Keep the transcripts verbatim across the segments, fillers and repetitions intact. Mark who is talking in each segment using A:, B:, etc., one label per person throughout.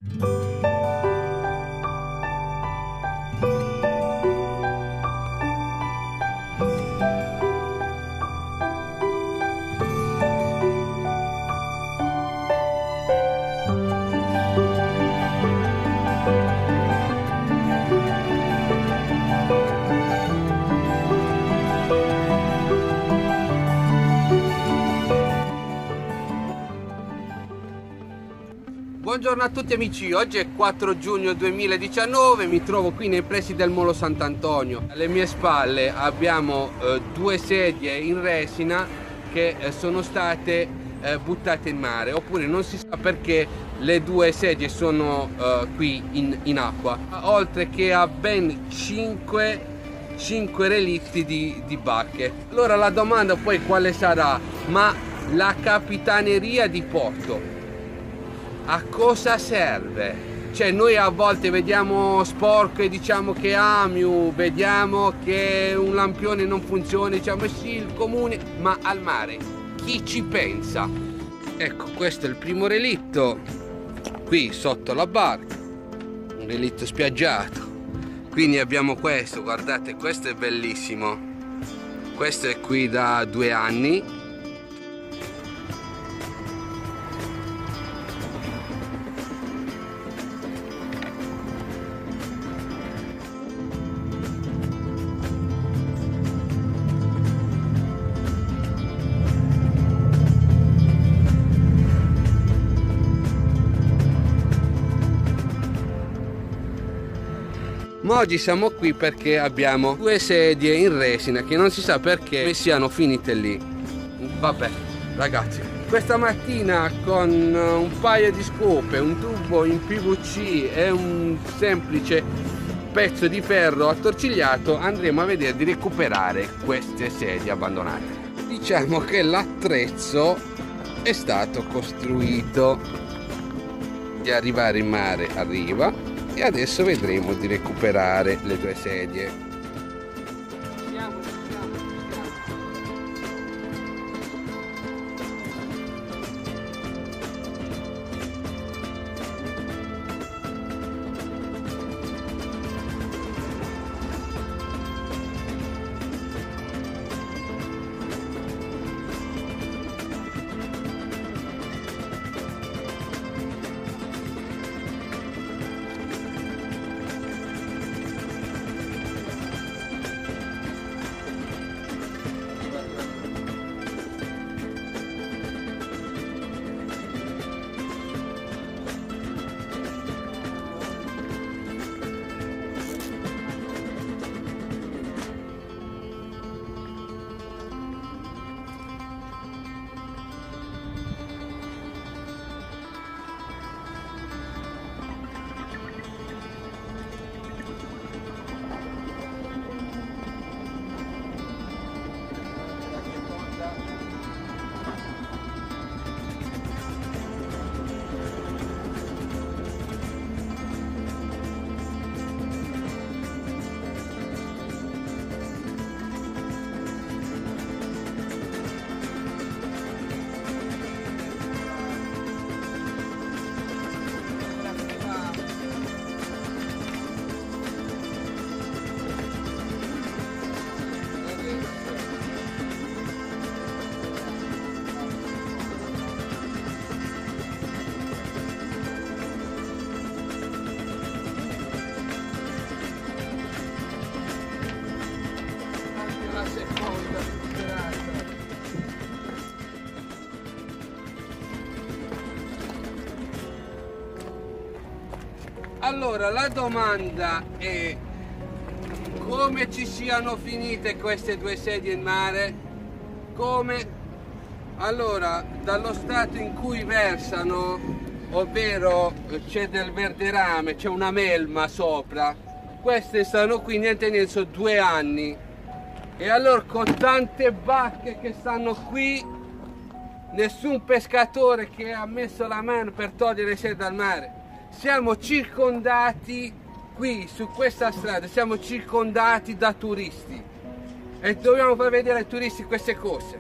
A: Buongiorno a tutti amici, oggi è quattro giugno duemiladiciannove, mi trovo qui nei pressi del Molo Sant'Antonio. Alle mie spalle abbiamo eh, due sedie in resina che eh, sono state eh, buttate in mare, oppure non si sa perché le due sedie sono eh, qui in, in acqua, oltre che a ben cinque relitti di, di bacche. Allora la domanda poi quale sarà? Ma la capitaneria di porto a cosa serve? Cioè noi a volte vediamo sporco e diciamo che Amiu, vediamo che un lampione non funziona, diciamo sì il comune, ma al mare chi ci pensa? Ecco, questo è il primo relitto qui sotto la barca, un relitto spiaggiato. Quindi abbiamo questo, guardate, questo è bellissimo, questo è qui da due anni. Ma oggi siamo qui perché abbiamo due sedie in resina che non si sa perché siano finite lì. Vabbè ragazzi, questa mattina con un paio di scope, un tubo in P V C e un semplice pezzo di ferro attorcigliato andremo a vedere di recuperare queste sedie abbandonate. Diciamo che l'attrezzo è stato costruito, di arrivare in mare arriva, e adesso vedremo di recuperare le due sedie. Siamo, siamo, Allora la domanda è come ci siano finite queste due sedie in mare? Come? Allora, dallo stato in cui versano, ovvero c'è del verderame, c'è una melma sopra, queste stanno qui niente niente, sono due anni. E allora con tante bacche che stanno qui, nessun pescatore che ha messo la mano per togliere le sedie dal mare. Siamo circondati qui su questa strada, siamo circondati da turisti e dobbiamo far vedere ai turisti queste cose.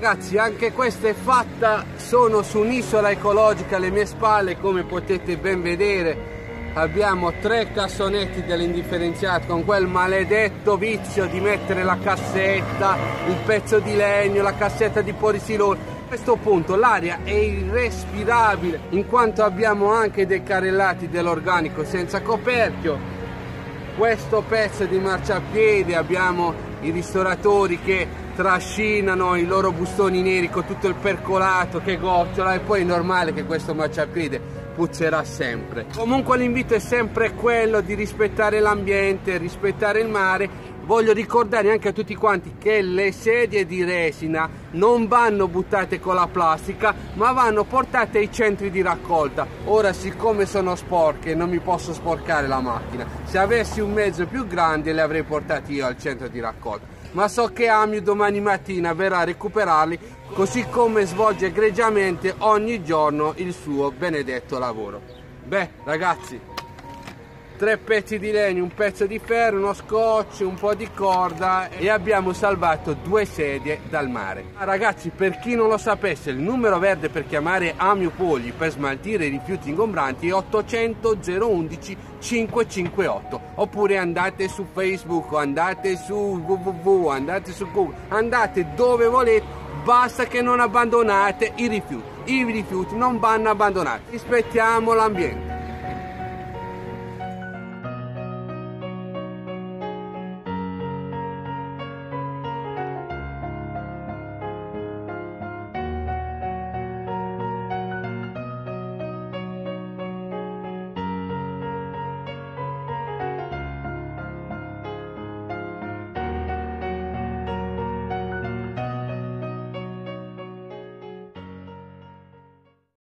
A: ragazzi, anche questa è fatta, sono su un'isola ecologica alle mie spalle, come potete ben vedere. Abbiamo tre cassonetti dell'indifferenziato con quel maledetto vizio di mettere la cassetta, il pezzo di legno, la cassetta di polisilone. A questo punto l'aria è irrespirabile, in quanto abbiamo anche dei carrellati dell'organico senza coperchio. Questo pezzo di marciapiede, abbiamo i ristoratori che trascinano i loro bustoni neri con tutto il percolato che gocciola, e poi è normale che questo marciapiede puzzerà sempre. Comunque l'invito è sempre quello di rispettare l'ambiente, rispettare il mare. Voglio ricordare anche a tutti quanti che le sedie di resina non vanno buttate con la plastica, ma vanno portate ai centri di raccolta. Ora, siccome sono sporche, non mi posso sporcare la macchina. Se avessi un mezzo più grande le avrei portate io al centro di raccolta, ma so che Amio domani mattina verrà a recuperarli, così come svolge egregiamente ogni giorno il suo benedetto lavoro. Beh ragazzi, tre pezzi di legno, un pezzo di ferro, uno scotch, un po' di corda, e abbiamo salvato due sedie dal mare. Ragazzi, per chi non lo sapesse, il numero verde per chiamare Amio Poli per smaltire i rifiuti ingombranti è ottocento zero undici cinquecentocinquantotto, oppure andate su Facebook, andate su www, andate su Google, andate dove volete, basta che non abbandonate i rifiuti. I rifiuti non vanno abbandonati, rispettiamo l'ambiente.